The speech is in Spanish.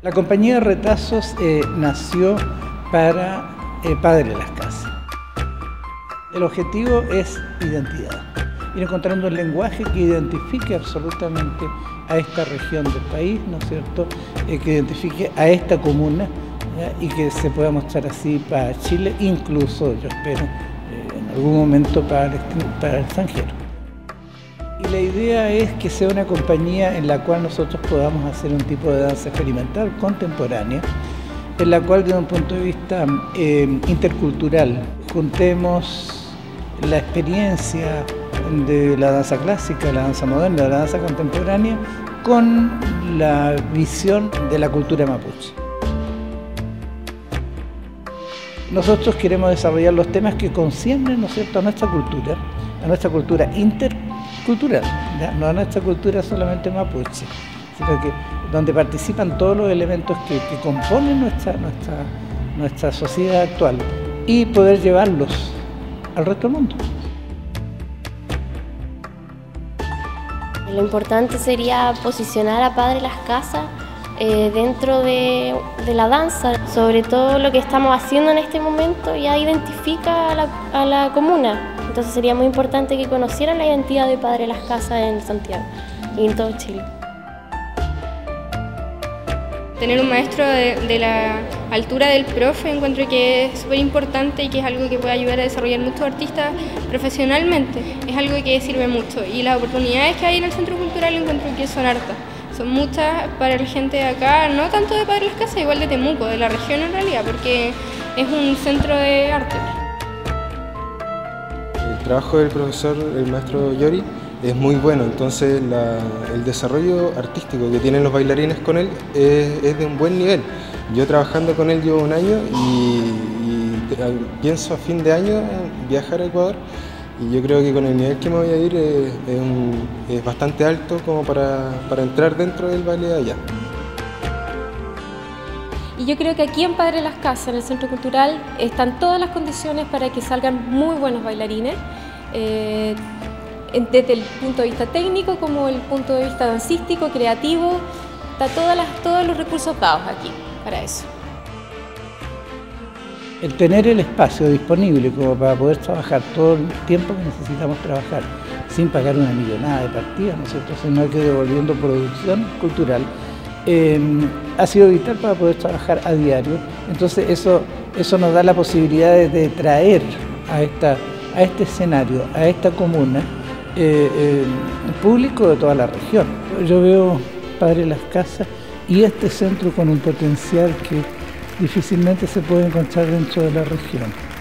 La compañía de retazos nació para Padre Las Casas. El objetivo es identidad, ir encontrando un lenguaje que identifique absolutamente a esta región del país, ¿no es cierto?, que identifique a esta comuna, ¿ya?, y que se pueda mostrar así para Chile, incluso, yo espero, en algún momento para el extranjero. Y la idea es que sea una compañía en la cual nosotros podamos hacer un tipo de danza experimental contemporánea, en la cual desde un punto de vista intercultural juntemos la experiencia de la danza clásica, la danza moderna, la danza contemporánea, con la visión de la cultura mapuche. Nosotros queremos desarrollar los temas que conciernen, ¿no es cierto?, a nuestra cultura intercultural, ¿ya?, no a nuestra cultura solamente mapuche, sino que donde participan todos los elementos que componen nuestra sociedad actual y poder llevarlos al resto del mundo. Lo importante sería posicionar a Padre Las Casas dentro de la danza. Sobre todo lo que estamos haciendo en este momento ya identifica a la comuna. Entonces sería muy importante que conocieran la identidad de Padre Las Casas en Santiago y en todo Chile. Tener un maestro de la altura del profe encuentro que es súper importante y que es algo que puede ayudar a desarrollar muchos artistas profesionalmente. Es algo que sirve mucho y las oportunidades que hay en el Centro Cultural encuentro que son hartas. Son muchas para la gente de acá, no tanto de Padre Las Casas, igual de Temuco, de la región en realidad, porque es un centro de arte. El trabajo del profesor, el maestro Yori, es muy bueno, entonces el desarrollo artístico que tienen los bailarines con él es de un buen nivel. Yo trabajando con él llevo un año y pienso a fin de año viajar a Ecuador y yo creo que con el nivel que me voy a ir es bastante alto como para entrar dentro del baile de allá. Y yo creo que aquí en Padre Las Casas, en el Centro Cultural, están todas las condiciones para que salgan muy buenos bailarines. Desde el punto de vista técnico como el punto de vista dancístico, creativo, está todos los recursos dados aquí para eso. El tener el espacio disponible como para poder trabajar todo el tiempo que necesitamos trabajar, sin pagar una millonada de partidas, ¿no es cierto?, sino que devolviendo producción cultural, ha sido vital para poder trabajar a diario. Entonces eso nos da la posibilidad de traer a este escenario, a esta comuna, público de toda la región. Yo veo Padre Las Casas y este centro con un potencial que difícilmente se puede encontrar dentro de la región.